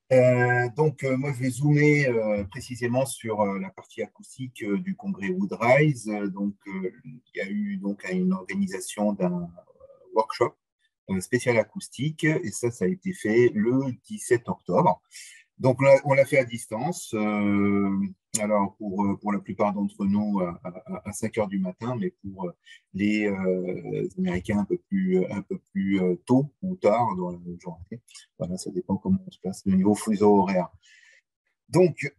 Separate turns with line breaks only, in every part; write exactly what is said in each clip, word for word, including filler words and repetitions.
Euh, donc, euh, moi, je vais zoomer euh, précisément sur euh, la partie acoustique euh, du congrès Woodrise. Euh, donc, euh, il y a eu donc une organisation d'un workshop euh, spécial acoustique, et ça, ça a été fait le dix-sept octobre. Donc, on l'a fait à distance. Euh, alors, pour, euh, pour la plupart d'entre nous, à, à, à cinq heures du matin, mais pour euh, les euh, Américains un peu plus, un peu plus euh, tôt ou tard dans la journée. Voilà, ça dépend comment on se place au niveau fuseau horaire. Donc,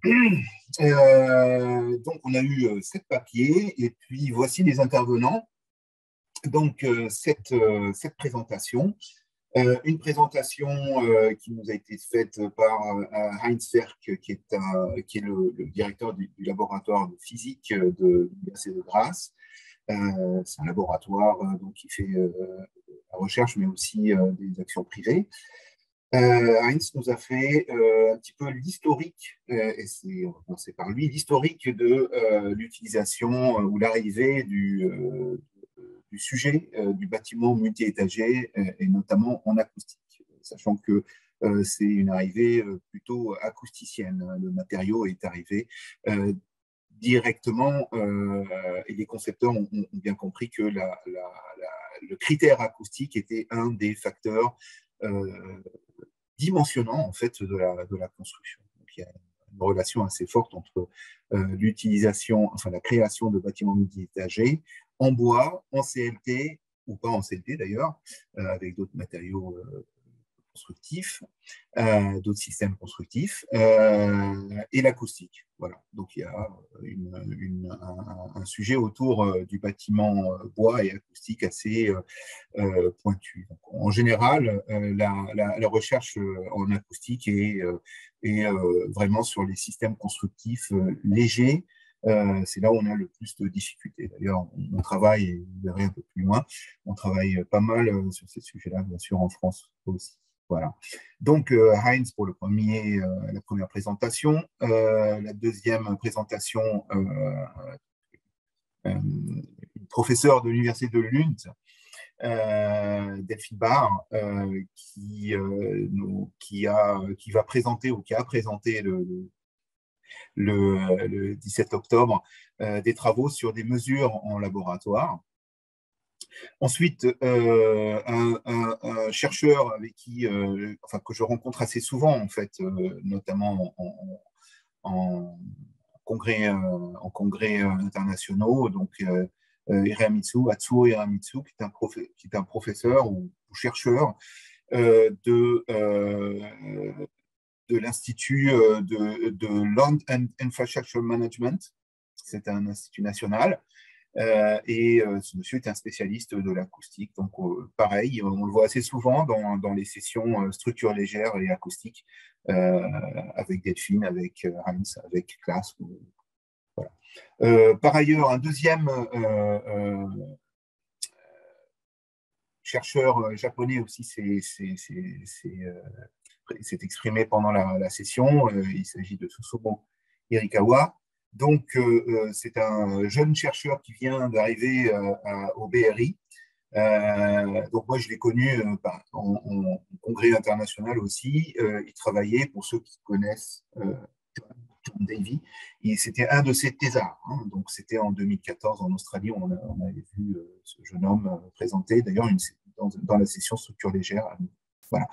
euh, donc, on a eu euh, sept papiers, et puis voici les intervenants. Donc, euh, cette, euh, cette présentation. Euh, une présentation euh, qui nous a été faite par euh, Heinz Ferk, qui est, un, qui est le, le directeur du, du laboratoire de physique de l'Université de Grasse. Euh, c'est un laboratoire euh, donc, qui fait euh, la recherche, mais aussi euh, des actions privées. Euh, Heinz nous a fait euh, un petit peu l'historique, euh, et c'est, on va commencer par lui, l'historique de euh, l'utilisation euh, ou l'arrivée du, euh, du sujet euh, du bâtiment multi-étagé, euh, et notamment en acoustique, sachant que euh, c'est une arrivée euh, plutôt acousticienne. Le matériau est arrivé euh, directement, euh, et les concepteurs ont, ont, bien compris que la, la, la, le critère acoustique était un des facteurs euh, dimensionnant en fait de la, de la construction. Donc, il y a une relation assez forte entre euh, l'utilisation, enfin la création de bâtiments multi-étagés en bois, en C L T ou pas en C L T d'ailleurs, euh, avec d'autres matériaux euh, constructifs, euh, d'autres systèmes constructifs, euh, et l'acoustique. Voilà. Donc il y a une, une, un, un, sujet autour euh, du bâtiment euh, bois et acoustique assez euh, euh, pointu. Donc, en général, euh, la, la, la, recherche euh, en acoustique est, euh, est euh, vraiment sur les systèmes constructifs euh, légers. Euh, c'est là où on a le plus de difficultés. D'ailleurs, on, on travaille, et vous verrez un peu plus loin, on travaille pas mal euh, sur ces sujets-là, bien sûr, en France aussi. Voilà. Donc, euh, Heinz pour le premier, euh, la première présentation. Euh, la deuxième présentation, euh, euh, professeur de l'Université de Lund, euh, Delphine Barr, euh, qui, euh, nous, qui, a, qui va présenter ou qui a présenté le, le, le dix-sept octobre euh, des travaux sur des mesures en laboratoire. Ensuite, euh, un, un, un, chercheur avec qui, euh, enfin, que je rencontre assez souvent, en fait, euh, notamment en, en, congrès, euh, en congrès internationaux, donc euh, Hiramitsu, Atsuo Hiramitsu, qui est un, profe- qui est un professeur ou, ou chercheur euh, de, euh, de l'Institut de, de Land and Infrastructure Management. C'est un institut national. Euh, et euh, ce monsieur est un spécialiste de l'acoustique. Donc, euh, pareil, on le voit assez souvent dans, dans les sessions euh, structure légère et acoustique, euh, avec Delphine, avec euh, Heinz, avec Klaas. Voilà. Euh, par ailleurs, un deuxième euh, euh, chercheur japonais aussi s'est exprimé pendant la, la session. Euh, il s'agit de Susumu Hirikawa. Donc, euh, c'est un jeune chercheur qui vient d'arriver euh, au B R I. Euh, donc, moi, je l'ai connu euh, en, en, congrès international aussi. Euh, il travaillait, pour ceux qui connaissent euh, John Davy, c'était un de ses thésards. Hein. Donc, c'était en deux mille quatorze en Australie, on, a, on avait vu euh, ce jeune homme euh, présenter, d'ailleurs, dans, dans la session structure légère. Voilà.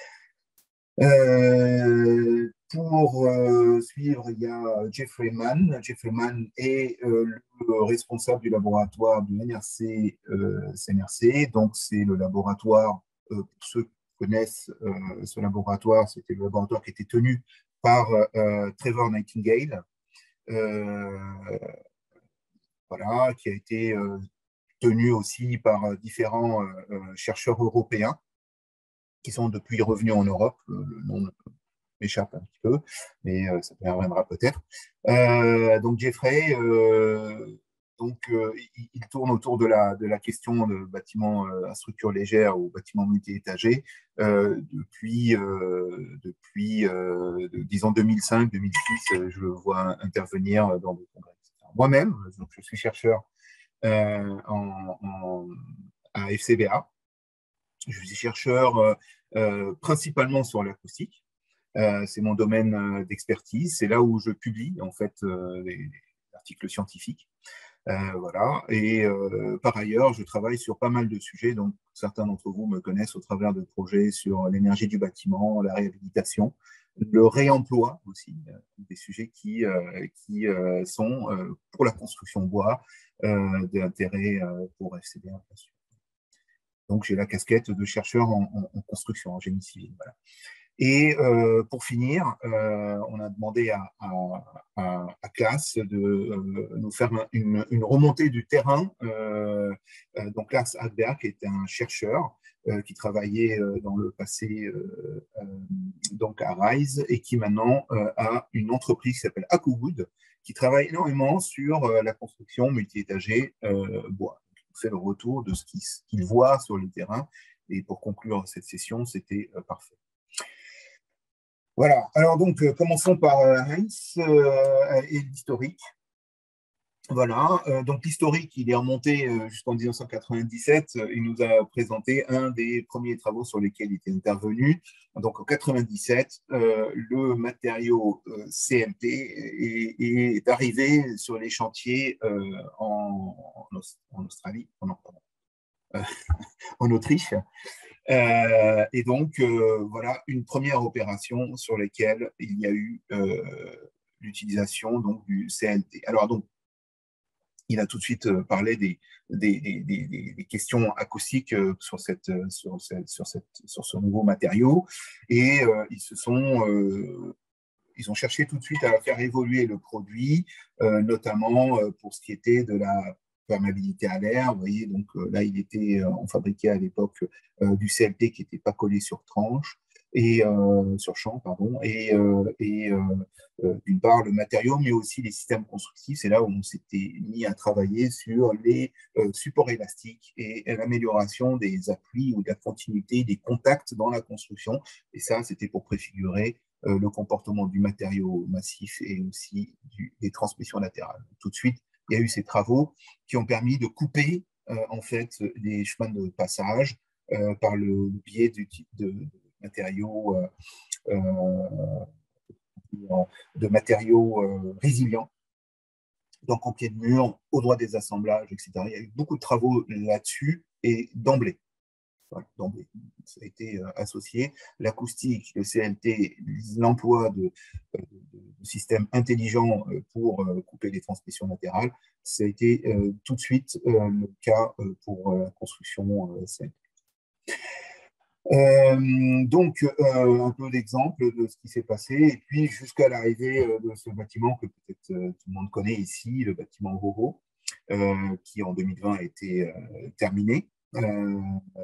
Euh, pour euh, suivre, il y a Jeffrey Mann. Jeffrey Mann est euh, le responsable du laboratoire du N R C euh, C N R C. Donc, c'est le laboratoire, euh, pour ceux qui connaissent euh, ce laboratoire, c'était le laboratoire qui était tenu par euh, Trevor Nightingale, euh, voilà, qui a été euh, tenu aussi par différents euh, chercheurs européens qui sont depuis revenus en Europe. Le nom m'échappe un petit peu, mais euh, ça reviendra peut-être. Euh, donc Jeffrey, euh, donc, euh, il, il, tourne autour de la, de la question de bâtiments euh, à structure légère ou bâtiments multi-étagés euh, depuis, euh, depuis euh, de, disons, deux mille cinq deux mille six, euh, je le vois intervenir dans des congrès. Moi-même, donc, je suis chercheur euh, en, en, à F C B A. Je suis chercheur euh, euh, principalement sur l'acoustique. Euh, c'est mon domaine euh, d'expertise. C'est là où je publie en fait euh, les, les articles scientifiques. Euh, voilà. Et euh, par ailleurs, je travaille sur pas mal de sujets. Donc, certains d'entre vous me connaissent au travers de projets sur l'énergie du bâtiment, la réhabilitation, le réemploi aussi, euh, des sujets qui, euh, qui euh, sont euh, pour la construction bois euh, d'intérêt euh, pour F C D un, bien sûr. Donc, j'ai la casquette de chercheur en, en, en construction, en génie civil. Voilà. Et euh, pour finir, euh, on a demandé à, à, à, à Claas de euh, nous faire une, une, remontée du terrain. Euh, euh, donc Claas Hagberg est un chercheur euh, qui travaillait euh, dans le passé euh, euh, donc à Rise et qui maintenant euh, a une entreprise qui s'appelle Akuwood, qui travaille énormément sur euh, la construction multi-étagée euh, bois. Il fait le retour de ce qu'il qu'il voit sur le terrain. Et pour conclure cette session, c'était euh, parfait. Voilà, alors donc euh, commençons par euh, Heinz euh, et l'historique. Voilà, euh, donc l'historique, il est remonté euh, jusqu'en mille neuf cent quatre-vingt-dix-sept. Euh, il nous a présenté un des premiers travaux sur lesquels il était intervenu. Donc en quatre-vingt-dix-sept, euh, le matériau euh, C M T est, est, arrivé sur les chantiers euh, en, en, Australie, oh non, pardon, euh, en Autriche. Euh, et donc, euh, voilà une première opération sur laquelle il y a eu euh, l'utilisation donc, du C L T. Alors, donc, il a tout de suite parlé des, des, des, des questions acoustiques sur, cette, sur, cette, sur, cette, sur ce nouveau matériau. Et euh, ils se sont... Euh, ils ont cherché tout de suite à faire évoluer le produit, euh, notamment euh, pour ce qui était de la perméabilité à l'air. Vous voyez, donc euh, là, il était, euh, on fabriquait à l'époque euh, du C L T qui n'était pas collé sur tranche et euh, sur champ, pardon, et, euh, et euh, euh, d'une part le matériau, mais aussi les systèmes constructifs. C'est là où on s'était mis à travailler sur les euh, supports élastiques et, et l'amélioration des appuis ou de la continuité des contacts dans la construction. Et ça, c'était pour préfigurer euh, le comportement du matériau massif et aussi du, des transmissions latérales. Tout de suite, il y a eu ces travaux qui ont permis de couper euh, en fait les chemins de passage euh, par le biais du type de, de matériaux euh, euh, de matériaux euh, résilients, donc en pied de mur, au droit des assemblages, et cetera. Il y a eu beaucoup de travaux là-dessus et d'emblée. Voilà, d'emblée, ça a été euh, associé. L'acoustique, le C L T, l'emploi de, de, de systèmes intelligents pour euh, couper les transmissions latérales, ça a été euh, tout de suite euh, le cas euh, pour la construction euh, C L T. Euh, donc, euh, un peu d'exemple de ce qui s'est passé, et puis jusqu'à l'arrivée euh, de ce bâtiment que peut-être euh, tout le monde connaît ici, le bâtiment Roro, euh, qui en deux mille vingt a été euh, terminé. Euh,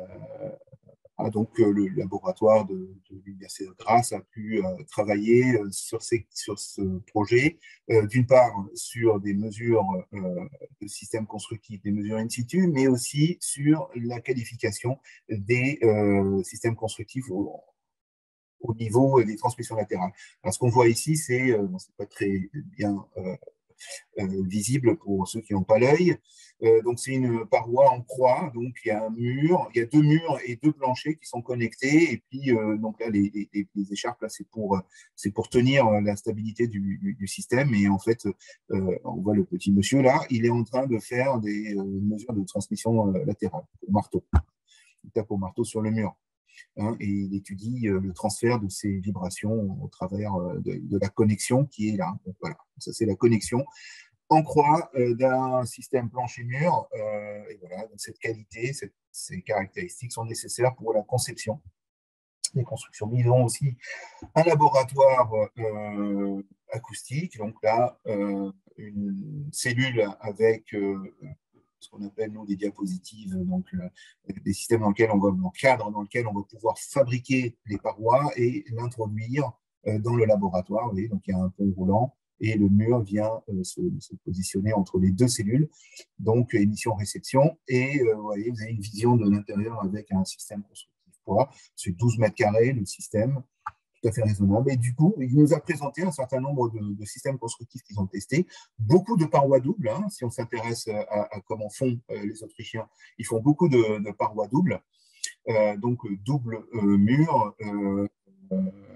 euh, donc, euh, le laboratoire de, de l'Université de Grasse a pu euh, travailler euh, sur, ces, sur ce projet, euh, d'une part sur des mesures euh, de système constructif, des mesures in situ, mais aussi sur la qualification des euh, systèmes constructifs au, au niveau des transmissions latérales. Alors, ce qu'on voit ici, c'est, euh, bon, c'est pas très bien euh, euh, visible pour ceux qui n'ont pas l'œil. Euh, donc, c'est une paroi en croix. Donc, il y a un mur, il y a deux murs et deux planchers qui sont connectés. Et puis, euh, donc là, les, les, les écharpes, là, c'est pour, c'est pour tenir la stabilité du, du, du système. Et en fait, euh, on voit le petit monsieur là, il est en train de faire des euh, mesures de transmission euh, latérale au marteau. Il tape au marteau sur le mur. Hein, et il étudie euh, le transfert de ces vibrations au travers euh, de, de la connexion qui est là. Donc, voilà, ça c'est la connexion en croix euh, d'un système plancher-mur. Euh, et voilà, donc cette qualité, cette, ces caractéristiques sont nécessaires pour la conception des constructions. Mais ils ont aussi un laboratoire euh, acoustique. Donc là, euh, une cellule avec euh, ce qu'on appelle, nous, des diapositives, donc euh, des systèmes dans lesquels on va, un cadre dans lequel on va pouvoir fabriquer les parois et l'introduire euh, dans le laboratoire. Vous voyez, donc il y a un pont roulant et le mur vient euh, se, se, positionner entre les deux cellules, donc émission-réception. Et euh, vous voyez, vous avez une vision de l'intérieur avec un système constructif poids. C'est douze mètres carrés, le système, tout à fait raisonnable. Et du coup, il nous a présenté un certain nombre de, de systèmes constructifs qu'ils ont testés, beaucoup de parois doubles, hein, si on s'intéresse à, à comment font euh, les Autrichiens, ils font beaucoup de, de parois doubles, euh, donc double euh, mur, euh,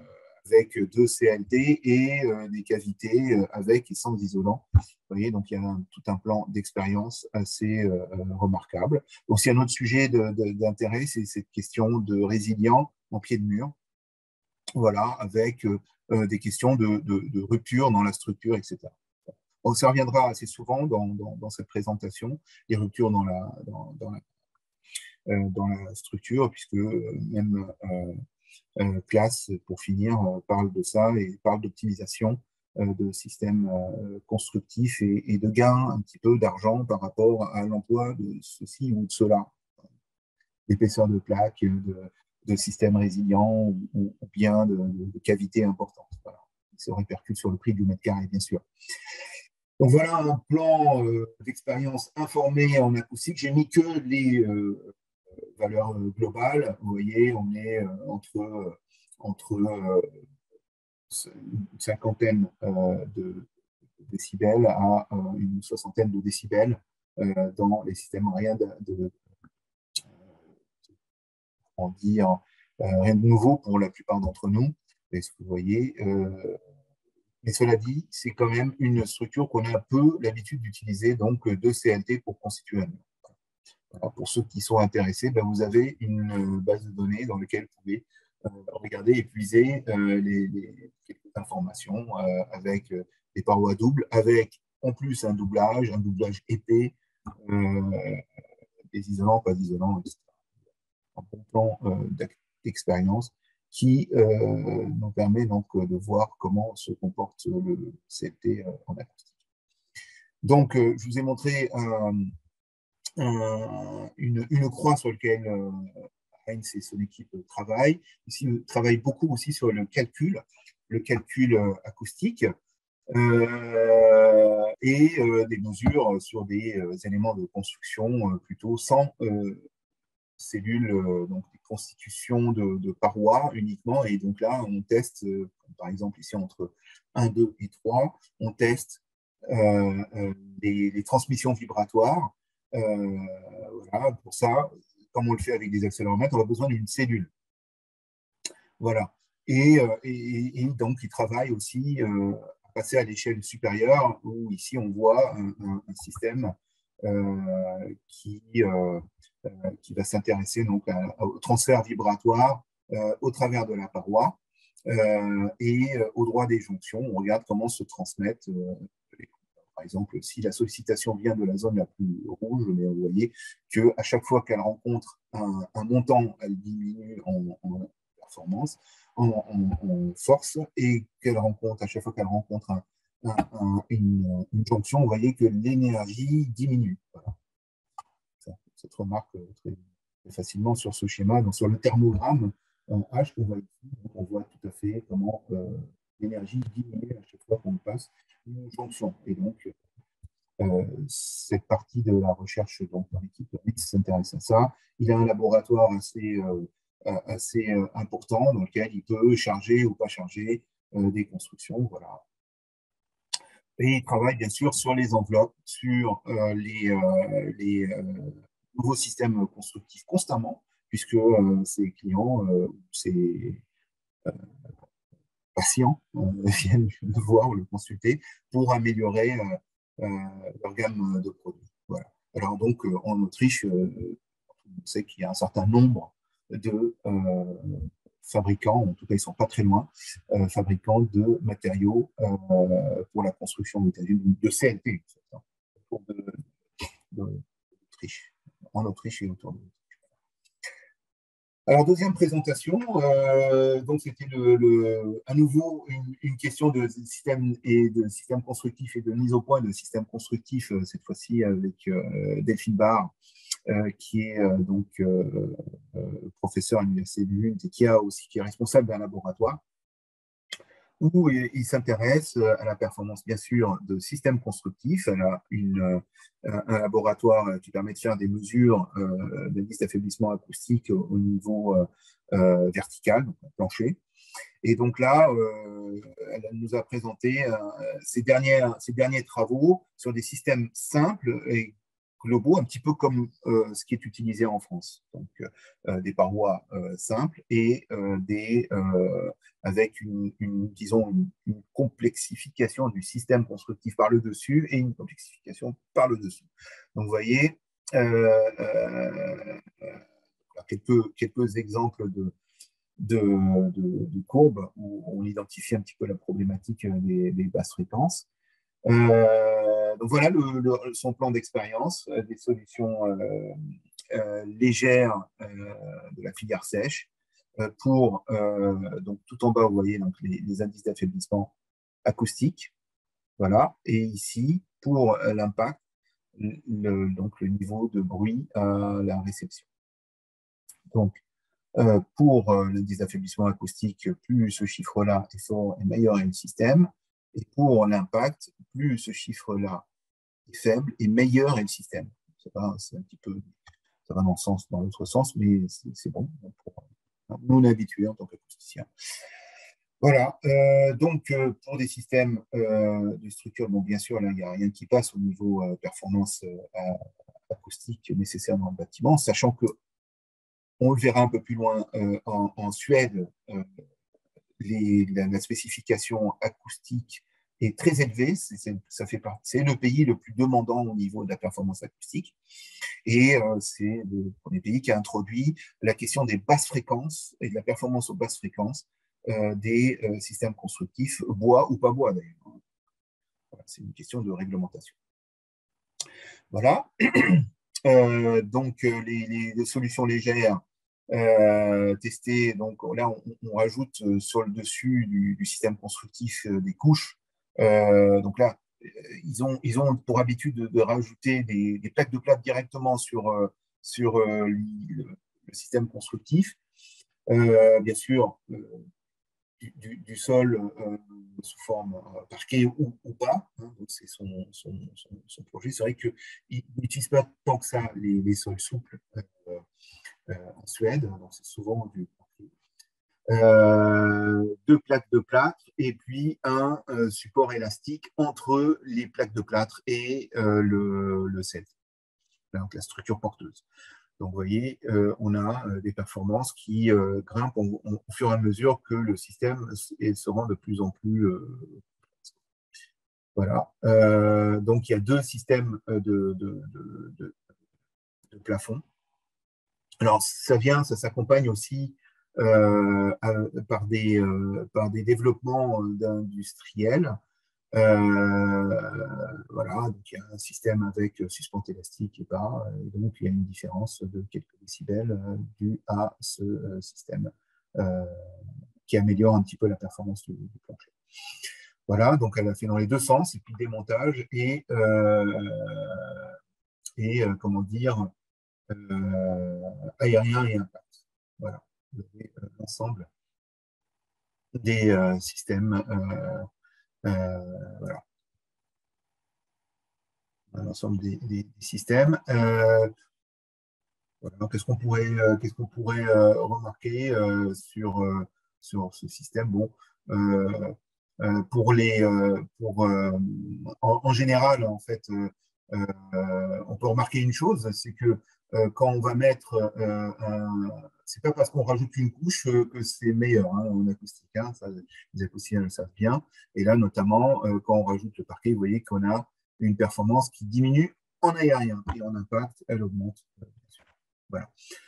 avec deux C L T et euh, des cavités euh, avec et sans isolant. Vous voyez, donc il y a un, tout un plan d'expérience assez euh, remarquable. Aussi, un autre sujet d'intérêt, c'est cette question de résilient en pied de mur. Voilà, avec euh, des questions de, de, de rupture dans la structure, et cetera. On ça reviendra assez souvent dans, dans, dans cette présentation, les ruptures dans la, dans, dans la, euh, dans la structure, puisque même euh, euh, Classe, pour finir, euh, parle de ça et parle d'optimisation euh, de systèmes euh, constructifs et, et de gains un petit peu d'argent par rapport à l'emploi de ceci ou de cela, d'épaisseur de plaques, de, de systèmes résilients ou, ou bien de, de, de cavités importantes. Voilà. Ça se répercute sur le prix du mètre carré, bien sûr. Donc voilà un plan euh, d'expérience informée en acoustique. J'ai mis que les euh, valeurs globales. Vous voyez, on est euh, entre, entre euh, une cinquantaine euh, de décibels à euh, une soixantaine de décibels euh, dans les systèmes. Rien de, de on dire euh, rien de nouveau pour la plupart d'entre nous. Et ce que vous voyez. Euh, mais cela dit, c'est quand même une structure qu'on a un peu l'habitude d'utiliser, donc deux C L T pour constituer un mur. Alors, pour ceux qui sont intéressés, ben, vous avez une base de données dans laquelle vous pouvez euh, regarder et puiser euh, les, les, quelques informations euh, avec euh, des parois doubles, avec en plus un doublage, un doublage épais, euh, des isolants, pas d'isolants, et cetera. Un bon plan euh, d'expérience qui euh, nous permet donc de voir comment se comporte le C L T euh, en acoustique. Donc, euh, je vous ai montré un, un, une, une croix sur laquelle euh, Heinz et son équipe travaillent. Ici, ils travaillent beaucoup aussi sur le calcul, le calcul euh, acoustique euh, et euh, des mesures sur des euh, éléments de construction euh, plutôt sans euh, cellules, euh, donc des constitutions de, de parois uniquement. Et donc là, on teste, euh, par exemple ici entre un, deux et trois, on teste euh, euh, les, les transmissions vibratoires. Euh, voilà, pour ça, comme on le fait avec des accéléromètres, on a besoin d'une cellule. Voilà. Et, euh, et, et donc, ils travaillent aussi euh, à passer à l'échelle supérieure, où ici, on voit un, un, un système euh, qui, euh, euh, qui va s'intéresser donc à, au transfert vibratoire euh, au travers de la paroi euh, et euh, au droit des jonctions. On regarde comment se transmettent euh, les, par exemple, si la sollicitation vient de la zone la plus rouge, mais vous voyez qu'à chaque fois qu'elle rencontre un, un montant, elle diminue en, en performance, en, en, en force, et qu'elle rencontre, à chaque fois qu'elle rencontre un, un, un, une, une jonction, vous voyez que l'énergie diminue. Voilà. Ça, cette remarque très, très facilement sur ce schéma, donc sur le thermogramme en H qu'on voit ici, donc on voit tout à fait comment euh, l'énergie diminue à chaque fois qu'on passe une jonction. Et donc, euh, cette partie de la recherche donc, dans l'équipe s'intéresse à ça. Il a un laboratoire assez, euh, assez euh, important dans lequel il peut charger ou pas charger euh, des constructions. Voilà. Et il travaille bien sûr sur les enveloppes, sur euh, les, euh, les euh, nouveaux systèmes constructifs constamment, puisque euh, ses clients, euh, ses euh, patients euh, viennent le voir ou le consulter pour améliorer euh, euh, leur gamme de produits. Voilà. Alors donc, euh, en Autriche, euh, on sait qu'il y a un certain nombre de euh, fabricants, en tout cas ils ne sont pas très loin, euh, fabricants de matériaux euh, pour la construction d'étagères, de C L T, autour de, de, de l'Autriche, en Autriche et autour de l'Autriche. Alors, deuxième présentation, euh, donc c'était le, le, à nouveau une, une question de système et de système constructif et de mise au point de système constructif, euh, cette fois-ci avec euh, Delphine Barr, euh, qui est euh, donc euh, euh, professeur à l'Université de Lund et qui, a aussi, qui est responsable d'un laboratoire où il s'intéresse à la performance, bien sûr, de systèmes constructifs. Elle a une, un laboratoire qui permet de faire des mesures euh, d'indice d'affaiblissement acoustique au, au niveau euh, vertical, donc plancher. Et donc là, euh, elle nous a présenté euh, ses, dernières, ses derniers travaux sur des systèmes simples et globaux, un petit peu comme euh, ce qui est utilisé en France. Donc, euh, des parois euh, simples et euh, des, euh, avec une, une disons, une, une complexification du système constructif par le dessus et une complexification par le dessous. Donc, vous voyez, euh, euh, quelques, quelques exemples de, de, de, de courbes où on identifie un petit peu la problématique des, des basses fréquences. Euh, donc voilà le, le, son plan d'expérience, euh, des solutions euh, euh, légères euh, de la filière sèche euh, pour, euh, donc tout en bas, vous voyez donc, les, les indices d'affaiblissement acoustique, voilà, et ici, pour euh, l'impact, le, donc le niveau de bruit à la réception. Donc, euh, pour euh, l'indice d'affaiblissement acoustique, plus ce chiffre-là est fort et meilleur est le système, et pour l'impact, plus ce chiffre-là est faible et meilleur est le système. C'est un petit peu, ça va dans le sens, dans l'autre sens, mais c'est bon. Pour, nous, on est habitués en tant qu'acousticien. Voilà. Euh, donc, euh, pour des systèmes euh, de structure, bon, bien sûr, là, il n'y a rien qui passe au niveau euh, performance euh, acoustique nécessaire dans le bâtiment, sachant que on le verra un peu plus loin euh, en, en, Suède, euh, les, la, la spécification acoustique est très élevée. C'est le pays le plus demandant au niveau de la performance acoustique. Et euh, c'est le premier pays qui a introduit la question des basses fréquences et de la performance aux basses fréquences euh, des euh, systèmes constructifs, bois ou pas bois d'ailleurs. Voilà, c'est une question de réglementation. Voilà. Euh, donc, les, les, les solutions légères euh, testées, donc là, on, on rajoute euh, sur le dessus du, du système constructif euh, des couches. Euh, donc là, ils ont, ils ont pour habitude de, de rajouter des, des plaques de plâtre directement sur, euh, sur euh, le, le système constructif. Euh, bien sûr, euh, du, du, du sol euh, sous forme euh, parquet ou, ou pas. Hein, donc c'est son, son, son, son, projet. C'est vrai qu'il n'utilise pas tant que ça les, les sols souples euh, euh, en Suède. Donc c'est souvent du parquet. Euh, deux plaques de plâtre et puis un euh, support élastique entre les plaques de plâtre et euh, le, le C E T, donc la structure porteuse. Donc, vous voyez, euh, on a euh, des performances qui euh, grimpent au, au, au fur et à mesure que le système se rend de plus en plus. Euh, voilà. Euh, donc, il y a deux systèmes de, de, de, de, de plafond. Alors, ça vient, ça s'accompagne aussi euh, à, par, des, euh, par des développements d'industriels. Euh, voilà, donc il y a un système avec suspente élastique et pas, et donc il y a une différence de quelques décibels euh, due à ce euh, système euh, qui améliore un petit peu la performance du, du plancher. Voilà, donc elle a fait dans les deux sens, et puis démontage et, euh, et euh, comment dire, euh, aérien et impact. Voilà, l'ensemble des euh, systèmes. Euh, euh, voilà. L'ensemble des, des, des, systèmes. Euh, voilà. Qu'est-ce qu'on pourrait, euh, qu'est-ce qu'on pourrait euh, remarquer euh, sur, euh, sur ce système? Bon, euh, euh, pour les, euh, pour, euh, en, en, général, en fait, euh, euh, on peut remarquer une chose, c'est que euh, quand on va mettre euh, un, c'est pas parce qu'on rajoute une couche euh, que c'est meilleur hein, en acoustique. Hein, ça, les acousticiens le savent bien. Et là, notamment, euh, quand on rajoute le parquet, vous voyez qu'on a une performance qui diminue en aérien et en impact, elle augmente. Voilà.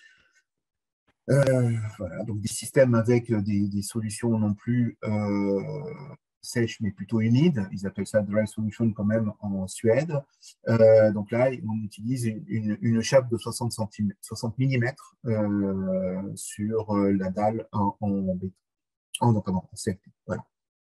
Euh, voilà, donc des systèmes avec des, des solutions non plus euh, sèches, mais plutôt humides. Ils appellent ça dry solution quand même en Suède. Euh, donc là, on utilise une, une, une chape de soixante centimètres, soixante millimètres euh, sur la dalle en, en béton. Oh, non, pardon, en C F T. Voilà.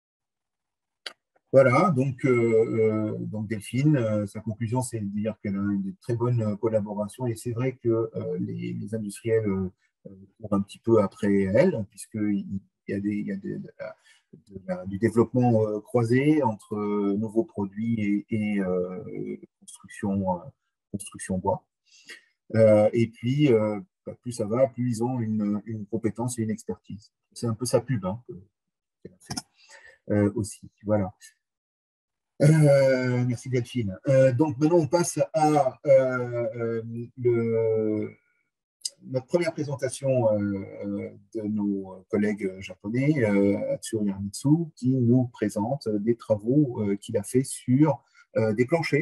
Voilà, donc, euh, donc Delphine, euh, sa conclusion, c'est de dire qu'elle a une très bonne collaboration et c'est vrai que euh, les, les industriels euh, courent un petit peu après elle, puisqu'il y a, des, il y a des, de la, de la, du développement euh, croisé entre euh, nouveaux produits et, et euh, construction, euh, construction bois. Euh, et puis, euh, plus ça va, plus ils ont une, une compétence et une expertise. C'est un peu sa pub hein, qu'elle a fait euh, aussi. Voilà. Euh, merci Delphine. Euh, donc maintenant, on passe à euh, euh, le, notre première présentation euh, euh, de nos collègues japonais, euh, Atsuo Yamamitsu, qui nous présente des travaux euh, qu'il a fait sur euh, des planchers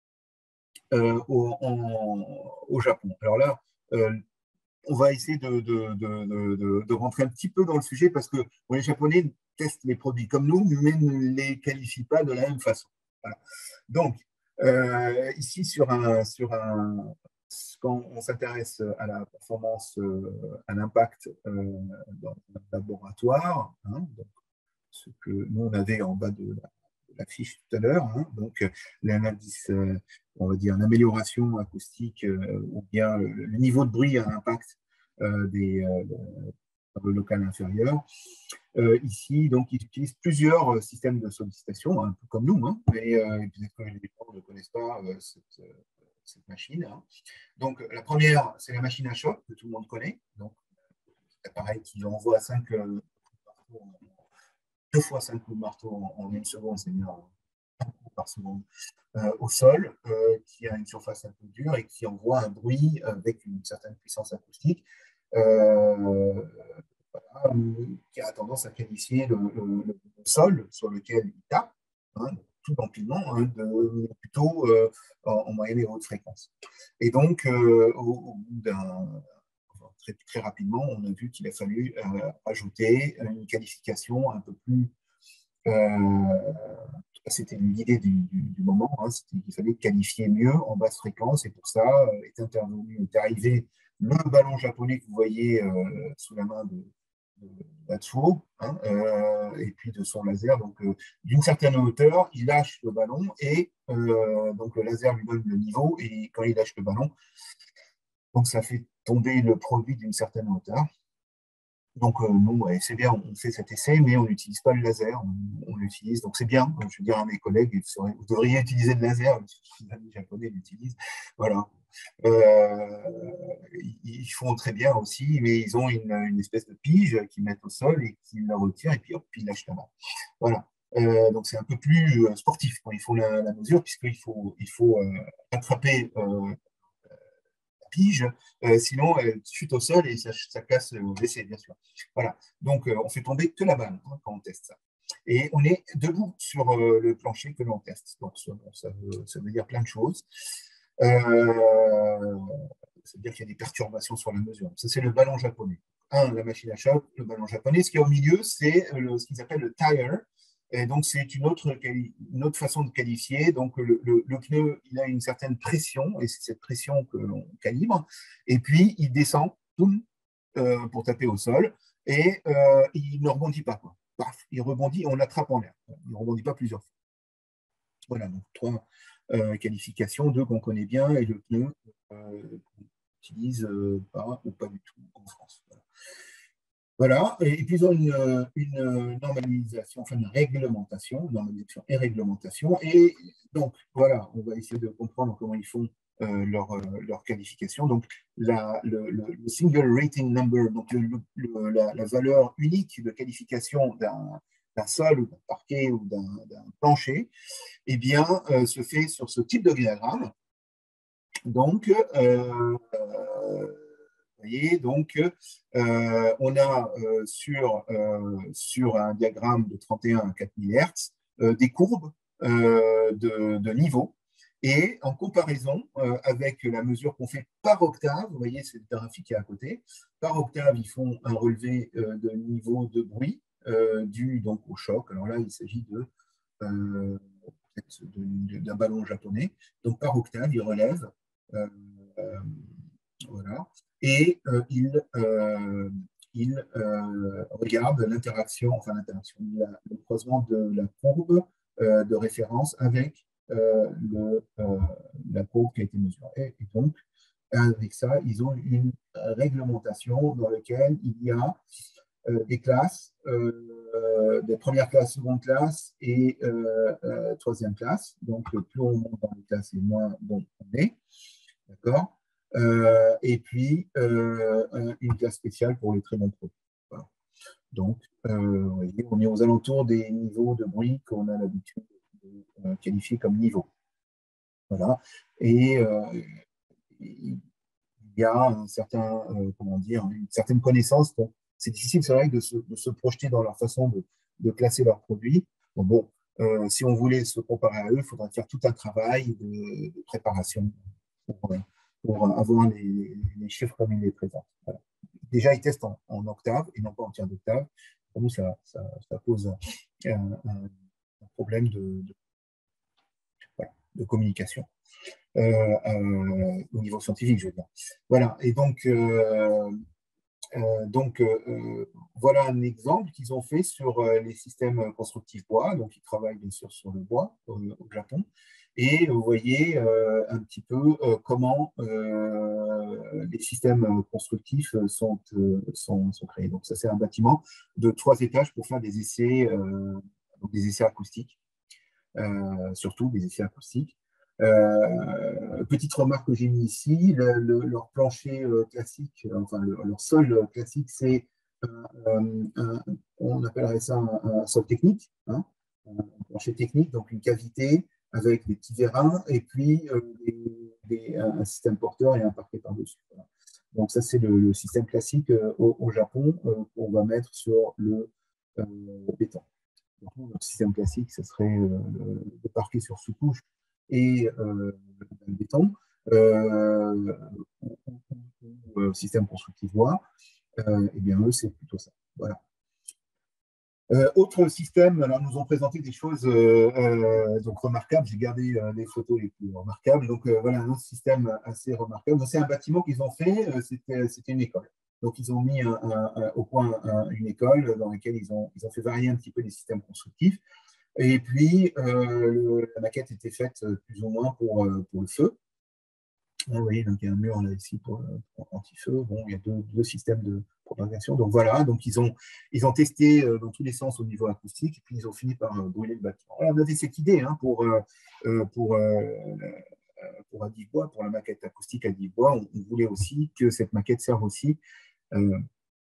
euh, au, en- au Japon. Alors là, euh, on va essayer de, de, de, de, de rentrer un petit peu dans le sujet parce que bon, les Japonais testent les produits comme nous, mais ne les qualifient pas de la même façon. Voilà. Donc, euh, ici, sur un, sur un, quand on s'intéresse à la performance, euh, à l'impact euh, dans le laboratoire, hein, donc, ce que nous, on avait en bas de la, de la fiche tout à l'heure, hein, donc l'indice, euh, on va dire, une amélioration acoustique euh, ou bien le, le, niveau de bruit à l'impact euh, des, euh, dans le local inférieur. Euh, ici, donc, ils utilisent plusieurs euh, systèmes de sollicitation, un peu comme nous, hein, mais euh, peut-être que les gens ne connaissent pas euh, cette, euh, cette machine. Hein. Donc, la première, c'est la machine à choc que tout le monde connaît. Donc, l'appareil qui envoie cinq euh, deux fois cinq coups de marteau en, en une seconde, c'est-à-dire un coup par seconde, euh, au sol, euh, qui a une surface un peu dure et qui envoie un bruit avec une certaine puissance acoustique, euh, voilà, qui a tendance à qualifier le, le, le sol sur lequel il tape, hein, tout l'empilement, hein, de, plutôt euh, en, en moyenne et haute fréquence. Et donc, euh, au, au bout d'un Très, très, rapidement, on a vu qu'il a fallu euh, ajouter une qualification un peu plus. Euh, C'était l'idée du, du, du, moment, hein, c'était qu'il fallait qualifier mieux en basse fréquence, et pour ça euh, est intervenu, est arrivé le ballon japonais que vous voyez euh, sous la main de, de Atsuo, hein, euh, et puis de son laser. Donc, euh, d'une certaine hauteur, il lâche le ballon et euh, donc le laser lui donne le niveau, et quand il lâche le ballon, donc ça fait tomber le produit d'une certaine hauteur. Donc, euh, nous, ouais, c'est bien, on fait cet essai, mais on n'utilise pas le laser, on, on l'utilise. Donc, c'est bien, je veux dire à mes collègues, vous devriez utiliser le laser, les amis japonais l'utilisent. Voilà. Euh, ils font très bien aussi, mais ils ont une, une espèce de pige qu'ils mettent au sol et qu'ils la retirent, et puis hop, ils lâchent la main. Voilà. Euh, donc, c'est un peu plus sportif quand ils font la, la mesure, puisqu'il faut, il faut euh, attraper euh, pige, euh, sinon elle chute au sol et ça, ça casse le W C, bien sûr. Voilà. Donc, euh, on fait tomber que la balle hein, quand on teste ça. Et on est debout sur euh, le plancher que l'on teste. Donc, ça, bon, ça, veut, ça, veut, dire plein de choses. Euh, ça veut dire qu'il y a des perturbations sur la mesure. Ça, c'est le ballon japonais. Un, la machine à choc, le ballon japonais. Ce qui est au milieu, c'est ce qu'ils appellent le tire. Et donc, c'est une autre, une autre façon de qualifier. Donc, le, le, le pneu, il a une certaine pression, et c'est cette pression que l'on calibre. Et puis, il descend boum, euh, pour taper au sol, et euh, il ne rebondit pas. Quoi. Paf, il rebondit, on l'attrape en l'air. Il ne rebondit pas plusieurs fois. Voilà, donc trois euh, qualifications, deux qu'on connaît bien, et le pneu euh, qu'on n'utilise euh, pas ou pas du tout en France. Voilà. Voilà, et puis ils ont une, une, normalisation, enfin une réglementation, normalisation et réglementation. Et donc, voilà, on va essayer de comprendre comment ils font euh, leur, leur qualification. Donc, la, le, le, le single rating number, donc le, le, la, la valeur unique de qualification d'un sol ou d'un parquet ou d'un plancher, eh bien, euh, se fait sur ce type de diagramme. Donc, euh, vous voyez, donc, euh, on a euh, sur, euh, sur un diagramme de trente et un à quatre mille hertz euh, des courbes euh, de, de niveau. Et en comparaison euh, avec la mesure qu'on fait par octave, vous voyez, c'est le graphique qui est à côté, par octave, ils font un relevé euh, de niveau de bruit euh, dû donc au choc. Alors là, il s'agit de euh, d'un ballon japonais. Donc par octave, ils relèvent. Euh, euh, voilà. Et euh, il, euh, il euh, regarde l'interaction, enfin l'interaction, le croisement de la courbe euh, de référence avec euh, le, euh, la courbe qui a été mesurée. Et, et donc, avec ça, ils ont une réglementation dans laquelle il y a euh, des classes, euh, des premières classes, seconde classe et euh, euh, troisième classe. Donc, plus on monte dans les classes, et moins bon on est. D'accord euh, Et puis, euh, une classe spéciale pour les très bons produits. Voilà. Donc, euh, vous voyez, on est aux alentours des niveaux de bruit qu'on a l'habitude euh, qualifiés comme niveau. Voilà. Et euh, il y a un certain, euh, comment dire, une certaine connaissance. C'est difficile, c'est vrai, de se, de se projeter dans leur façon de, de classer leurs produits. Bon, bon euh, si on voulait se comparer à eux, il faudrait faire tout un travail de, de préparation pour, pour avoir les, les, chiffres comme ils les présentent. Voilà. Déjà, ils testent en, en octave et non pas en tiers d'octave. Pour nous, ça, ça, ça pose un, un, un problème de, de, voilà, de communication. Euh, euh, au niveau scientifique, je veux dire. Voilà, et donc, euh, euh, donc euh, voilà un exemple qu'ils ont fait sur euh, les systèmes constructifs bois. Donc, ils travaillent bien sûr sur le bois au, au Japon. Et vous voyez euh, un petit peu euh, comment euh, les systèmes constructifs sont, euh, sont, sont, créés. Donc, ça, c'est un bâtiment de trois étages pour faire des essais, euh, donc des essais acoustiques, euh, surtout des essais acoustiques. Euh, petite remarque que j'ai mis ici, le, le, leur plancher euh, classique, enfin le, leur sol classique, c'est euh, un, on appellerait ça un, un sol technique, hein, un plancher technique, donc une cavité avec des petits vérins et puis euh, des, des, un système porteur et un parquet par-dessus. Voilà. Donc ça c'est le, le système classique euh, au, au Japon euh, qu'on va mettre sur le euh, béton. Donc, le système classique, ce serait euh, le parquet sur sous-couche et euh, le béton, euh, ou, ou, ou euh, système constructif bois, euh, et bien eux, c'est plutôt ça. Voilà. Euh, autre système, alors nous ont présenté des choses euh, euh, donc remarquables. J'ai gardé euh, les photos les plus remarquables. Donc euh, voilà un autre système assez remarquable. C'est un bâtiment qu'ils ont fait, euh, c'était une école. Donc ils ont mis un, un, un, au point un, une école dans laquelle ils ont, ils ont fait varier un petit peu les systèmes constructifs. Et puis euh, le, la maquette était faite plus ou moins pour, euh, pour le feu. Vous voyez, donc il y a un mur là ici pour, pour anti-feu. Bon, il y a deux, deux systèmes de propagation. Donc voilà, donc ils ont, ils ont testé euh, dans tous les sens au niveau acoustique, et puis ils ont fini par euh, brûler le bâtiment. Alors, on avait cette idée hein, pour, euh, pour, euh, pour Adivebois, pour la maquette acoustique Adivebois. On, on voulait aussi que cette maquette serve aussi euh,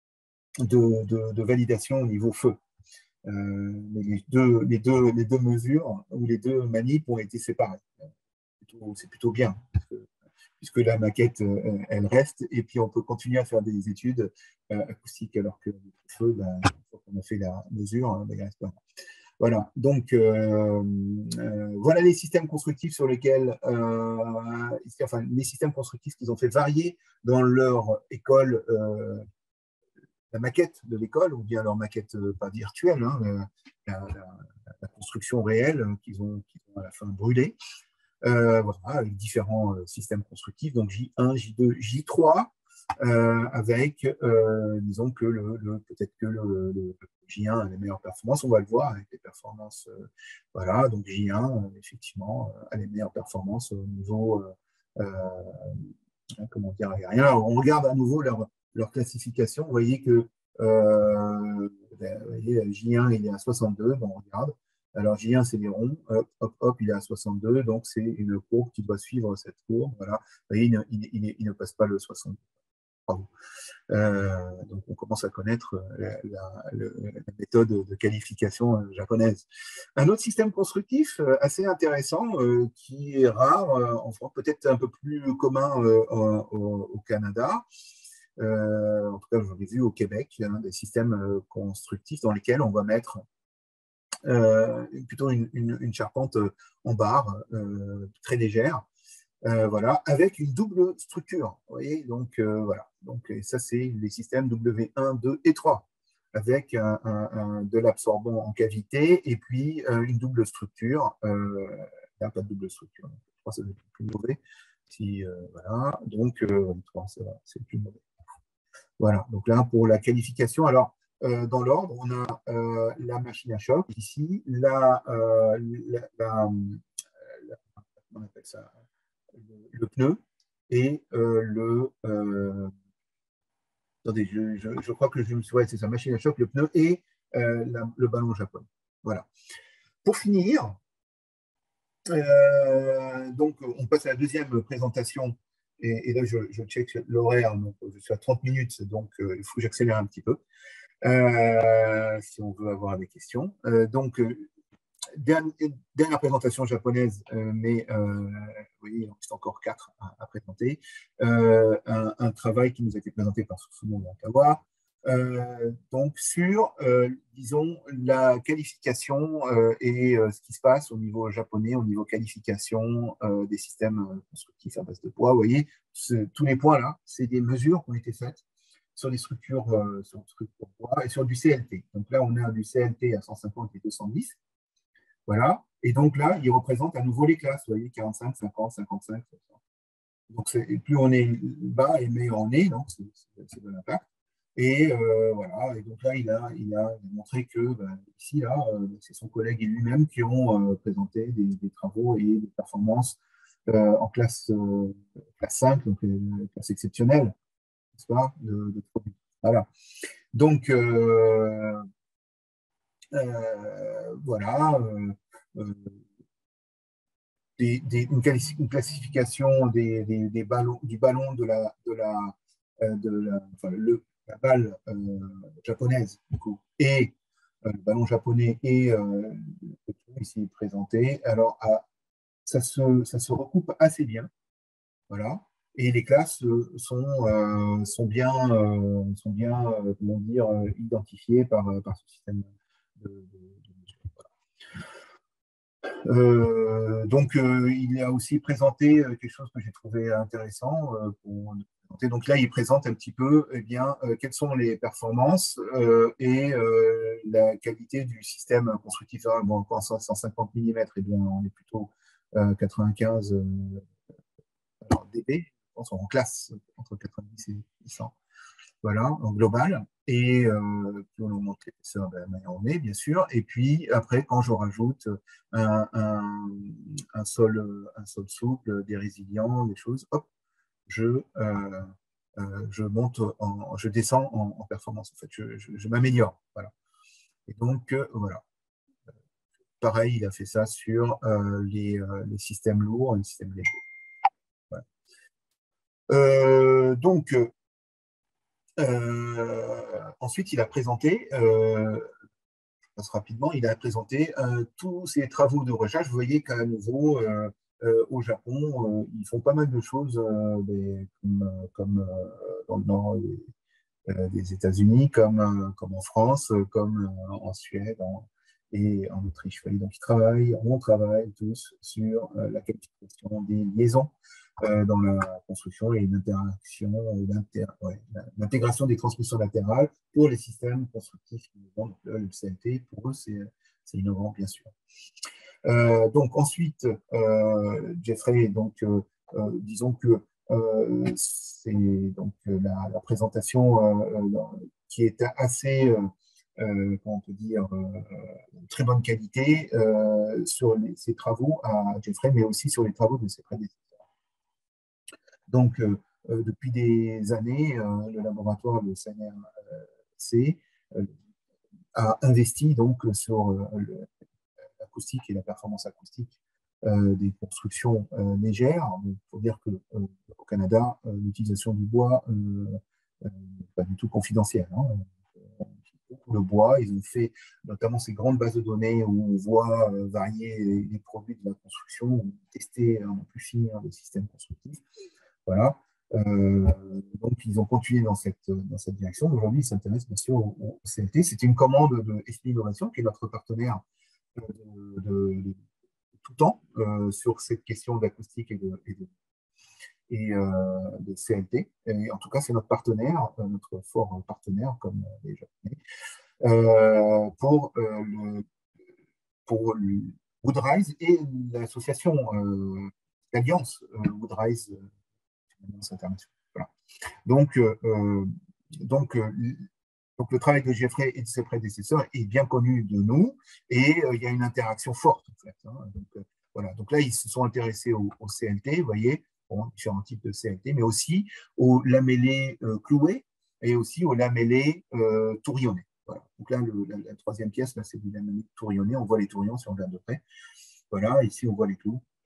de, de, de validation au niveau feu. Euh, les, deux, les, deux, les deux mesures ou les deux manips ont été séparées. C'est plutôt, plutôt bien. Parce que, puisque la maquette, euh, elle reste, et puis on peut continuer à faire des études euh, acoustiques, alors que le feu, ben, une fois qu'on a fait la mesure, hein, ben, il reste pas. Voilà, donc euh, euh, voilà les systèmes constructifs sur lesquels, euh, enfin les systèmes constructifs qu'ils ont fait varier dans leur école, euh, la maquette de l'école, ou bien leur maquette euh, pas virtuelle, hein, la, la, la, construction réelle qu'ils ont, qu'ils ont à la fin brûlée. Euh, voilà, avec différents euh, systèmes constructifs, donc J un, J deux, J trois, euh, avec, euh, disons que le, le peut-être que le, le J un a les meilleures performances, on va le voir avec les performances, euh, voilà, donc J un, euh, effectivement, euh, a les meilleures performances au niveau, euh, euh, comment dire, aérien. Alors, on regarde à nouveau leur, leur classification, vous voyez que euh, ben, vous voyez, J un, il est à soixante-deux, bon, on regarde. Alors, J un, c'est les ronds. Hop, hop, hop, il est à soixante-deux. Donc, c'est une courbe qui doit suivre cette courbe. Voilà. Vous voyez, il ne, il, il, il ne passe pas le soixante-deux. Bravo. Euh, donc, on commence à connaître la, la, la méthode de qualification japonaise. Un autre système constructif assez intéressant, euh, qui est rare euh, en France, peut-être un peu plus commun euh, au, au Canada. Euh, en tout cas, j'en ai vu au Québec, hein, des systèmes euh, constructifs dans lesquels on va mettre Euh, plutôt une, une, une charpente en barre, euh, très légère, euh, voilà, avec une double structure. Vous voyez, donc euh, voilà. Donc ça, c'est les systèmes W un, deux et trois, avec un, un, un, de l'absorbant en cavité et puis euh, une double structure. Euh, il n'y a pas de double structure. Je crois que ça va être plus mauvais. Si, euh, voilà, donc euh, c'est le plus mauvais. Voilà, donc là, pour la qualification, alors, euh, dans l'ordre, on a euh, la machine à choc ici, la, euh, la, la, la on appelle ça, le, le pneu et euh, le. Euh, attendez, je, je, je, crois que je me suis. Ouais, c'est ça, machine à choc, le pneu et euh, la, le ballon japonais. Voilà. Pour finir, euh, donc, on passe à la deuxième présentation. Et, et là, je, je check l'horaire, donc je suis à trente minutes, donc euh, il faut que j'accélère un petit peu. Euh, si on veut avoir des questions. Euh, donc, euh, dernière, dernière présentation japonaise, euh, mais euh, vous voyez, il en reste encore quatre à, à présenter. Euh, un, un travail qui nous a été présenté par Susumu Nakawa, euh, donc sur, euh, disons, la qualification euh, et euh, ce qui se passe au niveau japonais, au niveau qualification euh, des systèmes constructifs à base de bois. Vous voyez, ce, tous les points là, c'est des mesures qui ont été faites sur des structures, euh, sur des structures bois et sur du C L T. Donc là, on a du C L T à cent cinquante et deux cent dix. Voilà. Et donc là, il représente à nouveau les classes. Vous voyez, quarante-cinq, cinquante, cinquante-cinq. Donc plus on est bas et meilleur on est, donc c'est de l'impact. Et euh, voilà. Et donc là, il a, il a montré que ben, ici, là, euh, c'est son collègue et lui-même qui ont euh, présenté des, des travaux et des performances euh, en classe, euh, classe cinq, donc euh, classe exceptionnelle, n'est-ce pas, de, de produits. Voilà. Donc, euh, euh, voilà. Euh, euh, Des, des, une, une, classification des, des, des, ballons, du ballon de la, de la, de la, enfin, le, la balle euh, japonaise du coup, et euh, le ballon japonais et euh, le tout ici présenté. Alors, à, ça, se, ça se recoupe assez bien, voilà. Et les classes euh, sont, euh, sont bien, euh, sont bien euh, comment dire, euh, identifiées par, par ce système de, de, de mesure. Voilà. Euh, donc, euh, il a aussi présenté euh, quelque chose que j'ai trouvé intéressant. Euh, pour présenter. Donc là, il présente un petit peu eh bien, euh, quelles sont les performances euh, et euh, la qualité du système constructif. Ah, bon, en cent cinquante millimètres, eh bien, on est plutôt euh, quatre-vingt-quinze euh, dB, je pense, en classe, entre quatre-vingt-dix et cent. Voilà, en global. Et euh, plus on augmente l'épaisseur, ben, la manière on est, bien sûr. Et puis après, quand je rajoute un, un, un, sol, un sol souple, des résilients, des choses, hop, je, euh, euh, je monte, en, je descends en, en performance. En fait, je, je, je m'améliore. Voilà. Et donc, euh, voilà. Pareil, il a fait ça sur euh, les, euh, les systèmes lourds, les systèmes légers. Voilà. Euh, donc, Euh, ensuite, il a présenté, euh, je passe rapidement, il a présenté euh, tous ses travaux de recherche. Vous voyez qu'à nouveau, euh, euh, au Japon, euh, ils font pas mal de choses euh, des, comme, comme euh, dans le nord des, euh, des États-Unis, comme, euh, comme en France, comme euh, en Suède en, et en Autriche. Donc, ils travaillent, on travaille tous sur euh, la qualification des liaisons euh, dans la construction et l'interaction, ouais, l'intégration des transmissions latérales pour les systèmes constructifs innovants. Donc, le C L T, pour eux, c'est innovant, bien sûr. Euh, donc, ensuite, euh, Jeffrey, donc, euh, euh, disons que euh, c'est donc la, la présentation euh, qui est assez, euh, comment on peut dire, euh, très bonne qualité euh, sur les, ses travaux à Jeffrey, mais aussi sur les travaux de ses prédécesseurs. Donc, euh, euh, depuis des années, euh, le laboratoire, le C N R C, euh, a investi donc sur l'acoustique et la performance acoustique euh, des constructions euh, légères. Il faut dire qu'au euh, Canada, euh, l'utilisation du bois n'est euh, pas du tout confidentielle. Hein. Beaucoup de bois, ils ont fait notamment ces grandes bases de données où on voit euh, varier les, les produits de la construction, tester à en plus finir les systèmes constructifs. Voilà. Euh, donc, ils ont continué dans cette, dans cette direction. Aujourd'hui, ils s'intéressent bien sûr au, au C L T. C'était une commande de S P Innovation, qui est notre partenaire de, de, de tout temps euh, sur cette question d'acoustique et de, et de, et, euh, de C L T. Et en tout cas, c'est notre partenaire, euh, notre fort partenaire, comme les Japonais, euh, pour, euh, le, pour le Woodrise et l'association, euh, l'alliance euh, Woodrise, euh, internationale. Voilà. Donc, euh, donc, euh, donc, le travail de Jeffrey et de ses prédécesseurs est bien connu de nous et euh, il y a une interaction forte, en fait. Hein. Donc, euh, voilà. Donc là, ils se sont intéressés au, au C L T, vous voyez, bon, différents types de C L T, mais aussi aux lamellés euh, cloués et aussi aux lamellés euh, tourillonnés. Voilà. Donc là, le, la, la troisième pièce, là, c'est du lamellé tourillonné. On voit les tourillons si on regarde de près. Voilà, ici, on voit les clous.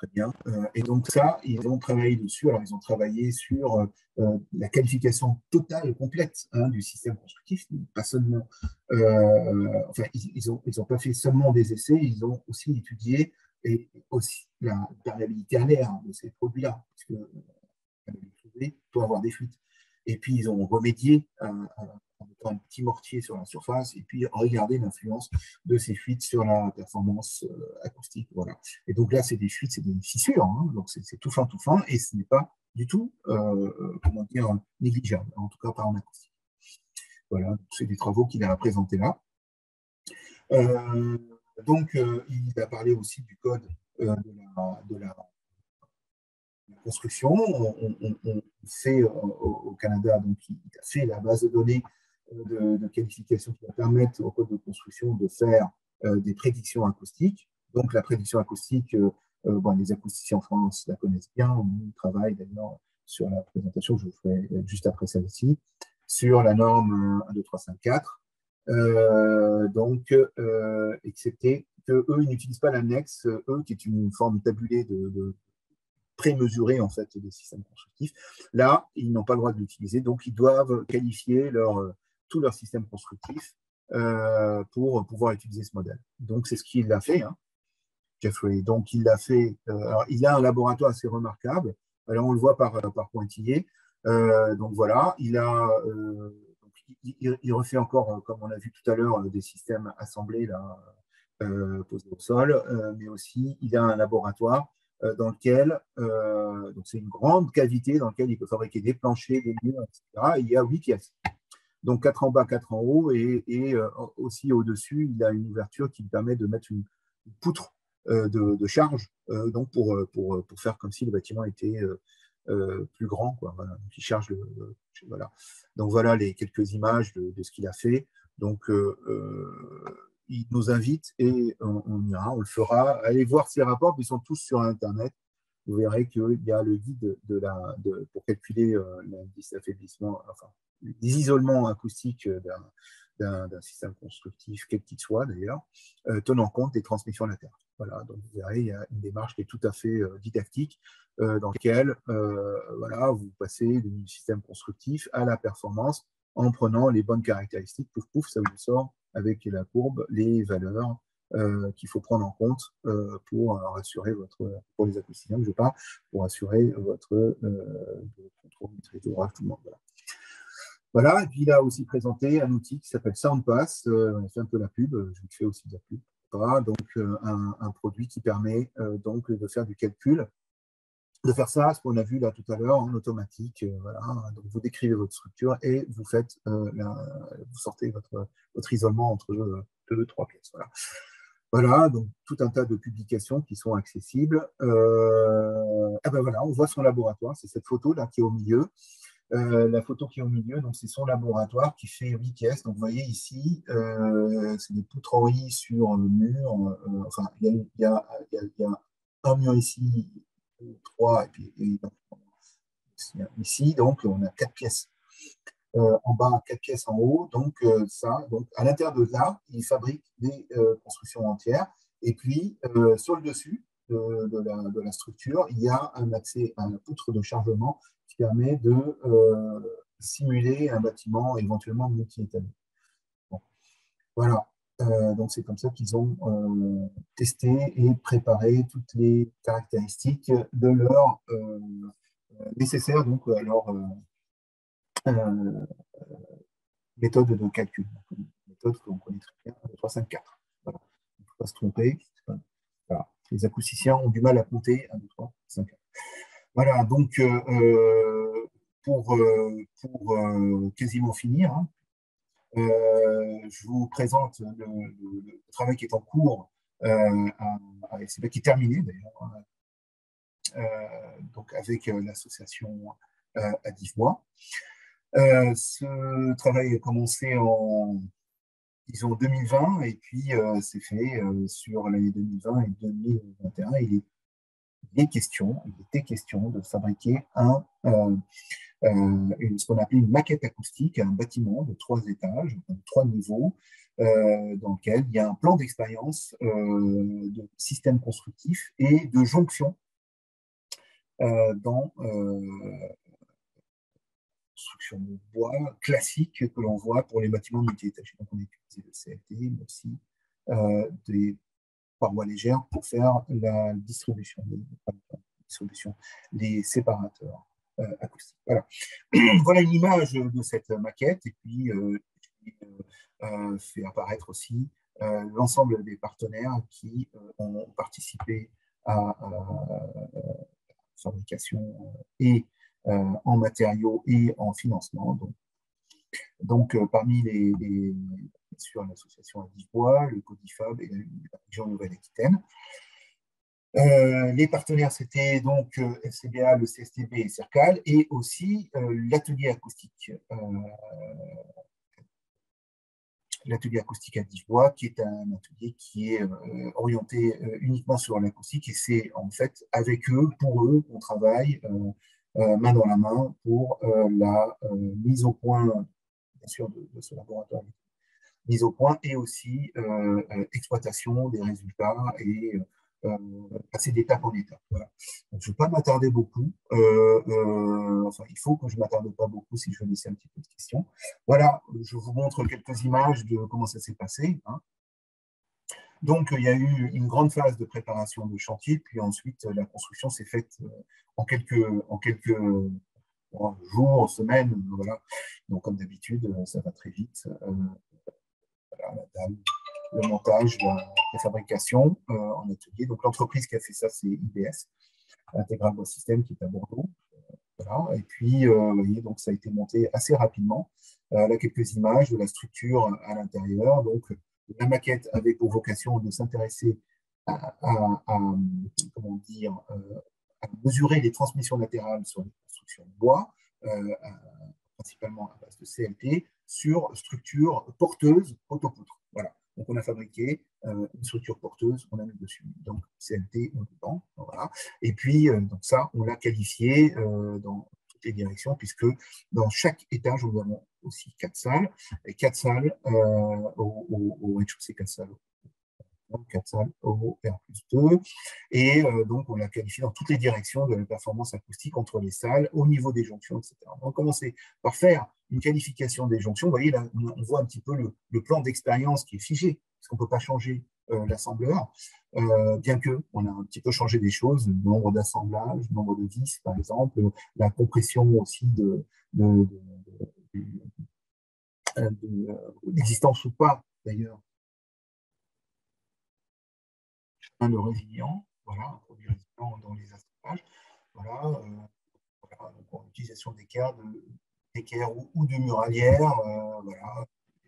Très bien. Euh, et donc ça, ils ont travaillé dessus. Alors, ils ont travaillé sur euh, la qualification totale et complète hein, du système constructif, pas seulement. Euh, enfin, ils ils ont, ils ont pas fait seulement des essais, ils ont aussi étudié et aussi la perméabilité à l'air de ces produits-là, parce que euh, peut avoir des fuites. Et puis, ils ont remédié à, à- en mettant un petit mortier sur la surface et puis regarder l'influence de ces fuites sur la performance euh, acoustique. Voilà. Et donc là, c'est des fuites, c'est des fissures, hein, donc c'est tout fin, tout fin, et ce n'est pas du tout, euh, comment dire, négligeable, en tout cas pas en acoustique. Voilà, c'est des travaux qu'il a présentés là. Euh, donc, euh, il a parlé aussi du code euh, de, la, de la construction. On, on, on fait au, au Canada, donc il a fait la base de données de, de qualification qui va permettre au code de construction de faire euh, des prédictions acoustiques. Donc la prédiction acoustique, euh, euh, bon, les acousticiens en France la connaissent bien, on travaille d'ailleurs sur la présentation que je ferai juste après celle-ci, sur la norme un, deux, trois, cinq, quatre. Euh, donc, euh, excepté que eux, ils n'utilisent pas l'annexe, eux, qui est une forme tabulée de, de prémesurer en fait des systèmes constructifs. Là, ils n'ont pas le droit de l'utiliser, donc ils doivent qualifier leur, euh, tout leur système constructif euh, pour pouvoir utiliser ce modèle. Donc c'est ce qu'il a fait, hein, Jeffrey. Donc il l'a fait. Euh, alors, il a un laboratoire assez remarquable. Alors on le voit par, par pointillé. Euh, donc voilà, il a. Euh, donc, il, il, refait encore, comme on a vu tout à l'heure, des systèmes assemblés là, euh, posés au sol, euh, mais aussi il a un laboratoire euh, dans lequel, euh, donc c'est une grande cavité dans laquelle il peut fabriquer des planchers, des murs, et cetera. Et il y a huit pièces. Donc quatre en bas, quatre en haut, et, et euh, aussi au-dessus, il a une ouverture qui lui permet de mettre une, une poutre euh, de, de, charge, euh, donc pour, pour, pour faire comme si le bâtiment était euh, euh, plus grand, quoi. Voilà. Donc il charge le, le, voilà. Donc voilà les quelques images de, de ce qu'il a fait. Donc euh, euh, il nous invite et on, on ira, on le fera. Allez voir ces rapports, ils sont tous sur Internet. Vous verrez qu'il y a le guide de la, de, pour calculer euh, l'indice d'affaiblissement, enfin, des isolements acoustiques d'un système constructif, quel qu'il soit d'ailleurs, euh, tenant compte des transmissions latérales. Voilà, donc vous verrez, il y a une démarche qui est tout à fait euh, didactique, euh, dans laquelle euh, voilà, vous passez du système constructif à la performance en prenant les bonnes caractéristiques, pouf pouf, ça vous sort avec la courbe les valeurs euh, qu'il faut prendre en compte euh, pour euh, assurer votre, pour les acousticiens que je parle, pour assurer votre euh, contrôle maîtrise d'ouvrage, tout le monde. Voilà. Voilà, et puis il a aussi présenté un outil qui s'appelle SoundPass, euh, on a fait un peu la pub, je vous fais aussi de la pub, voilà, donc euh, un, un produit qui permet euh, donc de faire du calcul, de faire ça, ce qu'on a vu là tout à l'heure, en automatique, euh, voilà, donc vous décrivez votre structure et vous faites, euh, la, vous sortez votre, votre isolement entre euh, deux, trois pièces, voilà. Voilà, donc tout un tas de publications qui sont accessibles. Euh, ah ben voilà, on voit son laboratoire, c'est cette photo là qui est au milieu. Euh, la photo qui est au milieu, donc c'est son laboratoire qui fait huit pièces. Donc vous voyez ici, euh, c'est des poutreries sur le mur. Euh, enfin, il y a, y, a, y, a, y a un mur ici, trois, et puis et, ici, donc on a quatre pièces. Euh, en bas, quatre pièces en haut. Donc, euh, ça, donc à l'intérieur de là, ils fabriquent des euh, constructions entières. Et puis, euh, sur le dessus de, de, la, de, la, structure, il y a un accès à la poutre de chargement qui permet de euh, simuler un bâtiment éventuellement multi-étage. Bon. Voilà. Euh, donc, c'est comme ça qu'ils ont euh, testé et préparé toutes les caractéristiques de leur euh, nécessaires donc, à leur euh, méthode de calcul. Une méthode que l'on connaît très bien, un, deux, trois, cinq, quatre. Voilà. Il ne faut pas se tromper. Voilà. Les acousticiens ont du mal à compter un, deux, trois, cinq, quatre. Voilà, donc euh, pour, euh, pour euh, quasiment finir, hein, euh, je vous présente le, le, le, travail qui est en cours, euh, à, à, qui est terminé d'ailleurs, euh, donc avec l'association euh, Adivois. Euh, ce travail a commencé en disons deux mille vingt et puis euh, c'est fait euh, sur l'année deux mille vingt et deux mille vingt et un. Il est, il est question, il était question de fabriquer un, euh, euh, une, ce qu'on appelle une maquette acoustique, un bâtiment de trois étages, de trois niveaux, euh, dans lequel il y a un plan d'expérience euh, de système constructif et de jonction euh, dans euh, construction de bois classique que l'on voit pour les bâtiments multi-étages. Donc, on a utilisé le C L T, mais aussi euh, des parois légères pour faire la distribution, la distribution des séparateurs euh, acoustiques. Voilà. Voilà une image de cette maquette, et puis euh, j'ai euh, fait apparaître aussi euh, l'ensemble des partenaires qui euh, ont participé à, à, à fabrication et euh, en matériaux et en financement. Donc, donc euh, parmi les, les bien sûr l'association Adifbois, le Codifab et la région Nouvelle-Aquitaine. Euh, les partenaires, c'était donc euh, F C B A, le C S T B et Cercal, et aussi euh, l'atelier acoustique. Euh, l'atelier acoustique à Divois, qui est un atelier qui est euh, orienté euh, uniquement sur l'acoustique, et c'est en fait avec eux, pour eux, qu'on travaille euh, euh, main dans la main pour euh, la euh, mise au point, bien sûr, de, de ce laboratoire, mise au point, et aussi euh, euh, exploitation des résultats et euh, passer d'étape en étape. Voilà. Donc, je ne vais pas m'attarder beaucoup. Euh, euh, enfin, il faut que je ne m'attarde pas beaucoup si je veux laisser un petit peu de questions. Voilà, je vous montre quelques images de comment ça s'est passé. Hein. Donc, il y a eu une grande phase de préparation de chantier, puis ensuite, la construction s'est faite en quelques, en quelques jours, semaines. Voilà. Donc, comme d'habitude, ça va très vite. Euh, voilà, la dalle, le montage, la, la fabrication euh, en atelier. Donc, l'entreprise qui a fait ça, c'est I B S, Intégral Bois System, qui est à Bordeaux. Voilà. Et puis, euh, vous voyez, donc ça a été monté assez rapidement. Euh, là, quelques images de la structure à l'intérieur. Donc, la maquette avait pour vocation de s'intéresser à, à, à, comment dire, euh, à mesurer les transmissions latérales sur les constructions de bois, euh, à, principalement à base de C L T, sur structure porteuse autopoutre. Voilà. Donc, on a fabriqué euh, une structure porteuse, on a mis dessus donc C L T dedans. Voilà. Et puis, euh, donc ça, on l'a qualifié euh, dans toutes les directions, puisque dans chaque étage, nous avons aussi quatre salles, et quatre salles euh, au, au, au rez-de-chaussée, quatre salles quatre salles au R plus deux. Et euh, donc, on l'a qualifié dans toutes les directions de la performance acoustique entre les salles, au niveau des jonctions, et cetera. On va commencer par faire une qualification des jonctions. Vous voyez, là, on voit un petit peu le, le plan d'expérience qui est figé, parce qu'on ne peut pas changer euh, l'assembleur, euh, bien qu'on a un petit peu changé des choses, le nombre d'assemblages, le nombre de vis, par exemple, la compression aussi de, de, de, de, de l'existence ou pas, d'ailleurs, de résilient, voilà, un produit résilient dans les assemblages. Voilà, euh, voilà donc en utilisation d'équerre, d'équerre ou, ou de muralière, euh, voilà,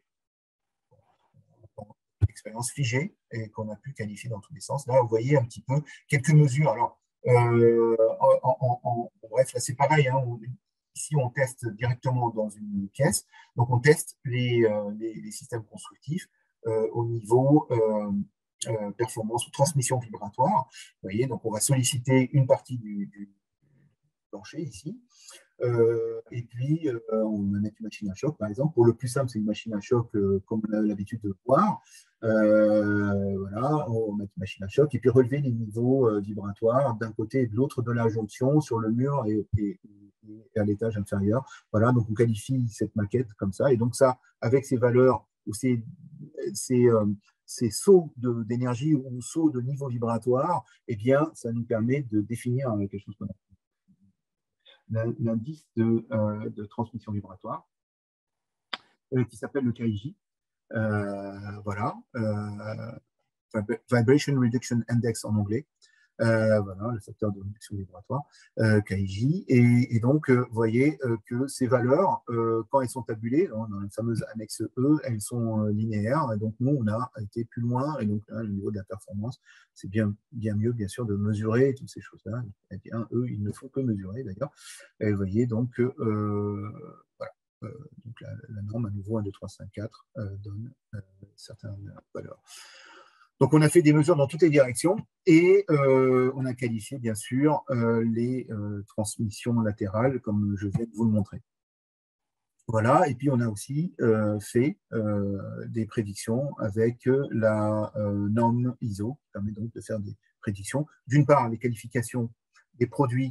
une expérience figée et qu'on a pu qualifier dans tous les sens. Là, vous voyez un petit peu quelques mesures. Alors, euh, en, en, en, bref, là c'est pareil. Hein, on, ici, on teste directement dans une pièce. Donc, on teste les, euh, les, les systèmes constructifs euh, au niveau euh, Euh, performance ou transmission vibratoire. Vous voyez, donc on va solliciter une partie du, du plancher ici. Euh, et puis, euh, on va mettre une machine à choc, par exemple. Pour le plus simple, c'est une machine à choc euh, comme on a l'habitude de voir. Euh, voilà, on va mettre une machine à choc et puis relever les niveaux euh, vibratoires d'un côté et de l'autre de la jonction sur le mur et, et, et à l'étage inférieur. Voilà, donc on qualifie cette maquette comme ça. Et donc ça, avec ces valeurs ou ces, ces, euh, ces sauts d'énergie ou sauts de niveau vibratoire, eh bien, ça nous permet de définir quelque chose qu'on a l'indice de, euh, de transmission vibratoire euh, qui s'appelle le K I J. Euh, voilà, euh, Vibration Reduction Index en anglais. Euh, voilà, le facteur de réduction vibratoire, euh, K I J. Et, et donc, euh, vous voyez euh, que ces valeurs, euh, quand elles sont tabulées, dans la fameuse annexe E, elles sont euh, linéaires. Et donc, nous, on a été plus loin. Et donc, là, le niveau de la performance, c'est bien, bien mieux, bien sûr, de mesurer toutes ces choses-là. Et bien, eux, ils ne font que mesurer, d'ailleurs. Et vous voyez, donc, euh, voilà. Euh, donc, la, la norme, à nouveau, un, deux, trois, cinq, quatre, euh, donne euh, certaines valeurs. Donc, on a fait des mesures dans toutes les directions et euh, on a qualifié, bien sûr, euh, les euh, transmissions latérales, comme je viens de vous le montrer. Voilà, et puis on a aussi euh, fait euh, des prédictions avec la euh, norme I S O, qui permet donc de faire des prédictions. D'une part, les qualifications des produits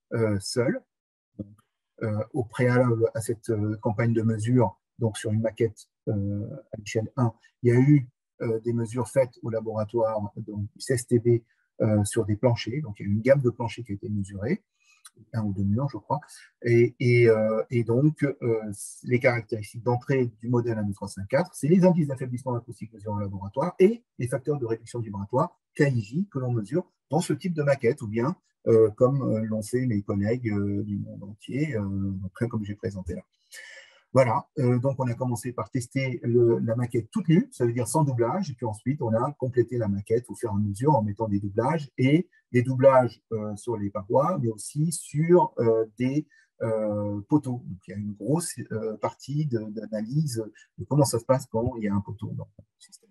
euh, seul. Donc, euh, au préalable à cette euh, campagne de mesure, donc sur une maquette euh, à l'échelle un, il y a eu euh, des mesures faites au laboratoire, donc du C S T B, euh, sur des planchers. Donc, il y a eu une gamme de planchers qui a été mesurée, un ou deux murs, je crois. Et, et, euh, et donc, euh, les caractéristiques d'entrée du modèle un deux trois cinq quatre, c'est les indices d'affaiblissement acoustique mesurés en laboratoire et les facteurs de réduction vibratoire, K I J, que l'on mesure dans ce type de maquette, ou bien euh, comme euh, l'ont fait mes collègues euh, du monde entier, euh, comme j'ai présenté là. Voilà, euh, donc on a commencé par tester le, la maquette toute nue, ça veut dire sans doublage, et puis ensuite on a complété la maquette au fur et à mesure en mettant des doublages, et des doublages euh, sur les parois, mais aussi sur euh, des euh, poteaux. Donc il y a une grosse euh, partie d'analyse de, de comment ça se passe quand il y a un poteau dans le système.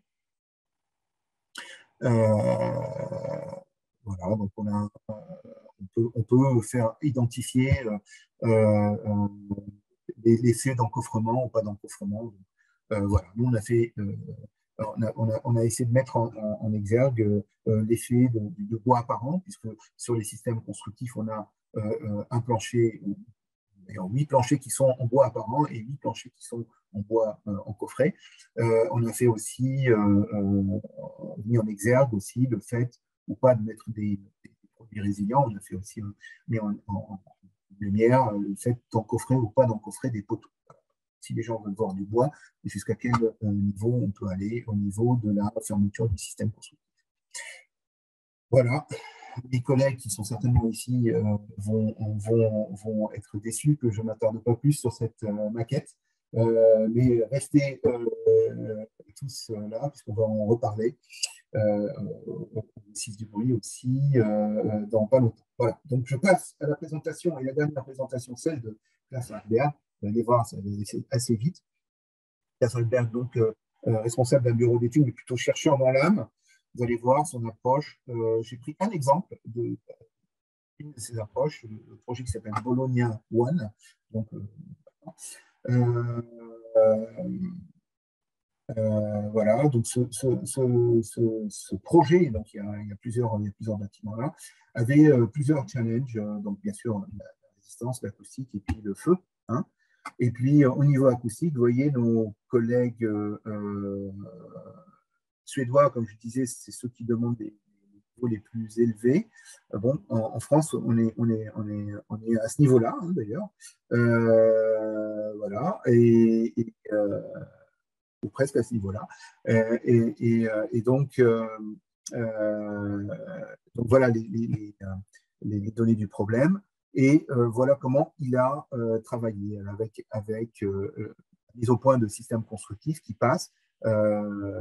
Euh, voilà, donc on, a, euh, on, peut, on peut faire identifier euh, euh, l'effet d'encoffrement ou pas d'encoffrement. Euh, voilà, nous on a fait, euh, on, a, on, a, on, a, essayé de mettre en, en, en exergue euh, l'effet de, de bois apparent, puisque sur les systèmes constructifs, on a euh, un plancher, d'ailleurs huit planchers qui sont en bois apparent et huit planchers qui sont en bois euh, en coffret. Euh, on a fait aussi, euh, euh, mis en exergue aussi le fait ou pas de mettre des, des produits résilients. On a fait aussi euh, mis en, en, en lumière le fait d'encoffrer ou pas d'encoffrer des poteaux. Si les gens veulent voir du bois, jusqu'à quel euh, niveau on peut aller au niveau de la fermeture du système constructif. Voilà. Les collègues qui sont certainement ici euh, vont, vont, vont être déçus que je ne m'attarde pas plus sur cette euh, maquette. Euh, mais restez euh, tous euh, là, puisqu'on va en reparler. Euh, au six du bruit aussi euh, dans pas longtemps. Voilà. Donc je passe à la présentation, et la dernière présentation, celle de Klaas Holberg. Vous allez voir, ça va aller assez vite. Klaas Holberg, donc euh, euh, responsable d'un bureau d'études, mais plutôt chercheur dans l'âme. Vous allez voir son approche. Euh, J'ai pris un exemple de une de ces approches, le projet qui s'appelle Bologna One. Donc, euh, euh, Euh, voilà, donc ce, ce, ce, ce, ce projet, donc il y, a, il, y a plusieurs, il y a plusieurs bâtiments là, avait euh, plusieurs challenges, euh, donc bien sûr la, la résistance, l'acoustique et puis le feu. Hein. Et puis euh, au niveau acoustique, vous voyez nos collègues euh, euh, suédois, comme je disais, c'est ceux qui demandent des niveaux les plus élevés. Euh, bon, en, en France, on est, on, est, on, est, on est à ce niveau-là, hein, d'ailleurs. Euh, voilà, et, et euh, ou presque à ce niveau-là. Euh, et, et, et, donc, euh, euh, donc voilà les, les, les, données du problème. Et euh, voilà comment il a euh, travaillé avec, avec euh, mise au point de systèmes constructifs qui passent euh,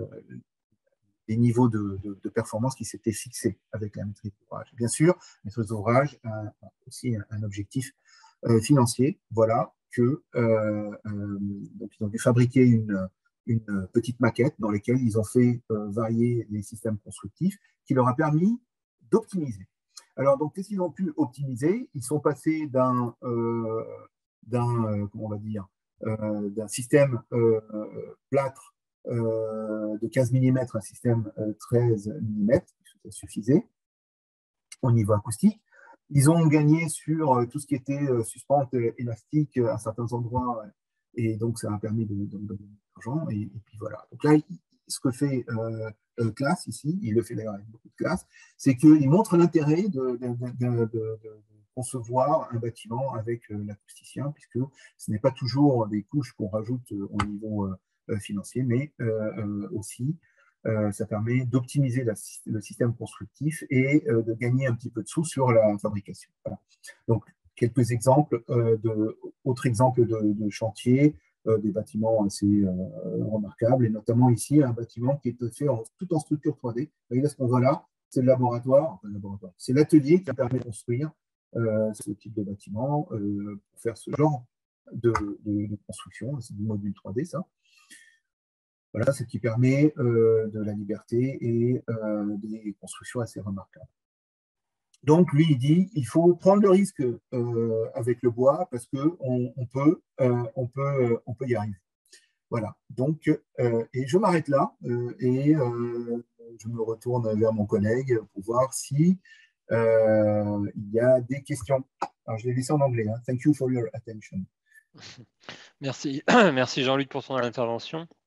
les niveaux de, de, de performance qui s'étaient fixés avec la maîtrise d'ouvrage. Bien sûr, la maîtrise d'ouvrage a aussi un, un objectif euh, financier. Voilà que euh, euh, donc ils ont dû fabriquer une une petite maquette dans laquelle ils ont fait euh, varier les systèmes constructifs qui leur a permis d'optimiser. Alors, donc, qu'est-ce qu'ils ont pu optimiser? Ils sont passés d'un, euh, d'un euh, comment on va dire, euh, d'un système euh, plâtre euh, de quinze millimètres à un système euh, treize millimètres, ça suffisait au niveau acoustique. Ils ont gagné sur euh, tout ce qui était euh, suspente élastique à certains endroits, et donc ça a permis de, de, de l'argent. Et, et puis voilà. Donc là, ce que fait euh, euh, Klaas ici, il le fait d'ailleurs avec beaucoup de Klaas, c'est qu'il montre l'intérêt de, de, de, de, de concevoir un bâtiment avec euh, l'acousticien, puisque ce n'est pas toujours des couches qu'on rajoute euh, au niveau euh, financier, mais euh, aussi Euh, ça permet d'optimiser le système constructif et euh, de gagner un petit peu de sous sur la fabrication. Voilà. Donc, quelques exemples, euh, de, autres exemples de, de chantier, euh, des bâtiments assez euh, remarquables, et notamment ici, un bâtiment qui est fait en, tout en structure trois D. Vous voyez là ce qu'on voit là, c'est le laboratoire, enfin, le laboratoire, c'est l'atelier qui permet de construire euh, ce type de bâtiment euh, pour faire ce genre de, de, de construction. C'est du module trois D, ça. Voilà, ce qui permet euh, de la liberté et euh, des constructions assez remarquables. Donc, lui, il dit il faut prendre le risque euh, avec le bois parce qu'on on peut, euh, on peut, on peut y arriver. Voilà. Donc, euh, et je m'arrête là euh, et euh, je me retourne vers mon collègue pour voir si Euh, il y a des questions. Alors, je l'ai laissé en anglais. Hein. Thank you for your attention.
Merci, merci Jean-Luc pour ton intervention.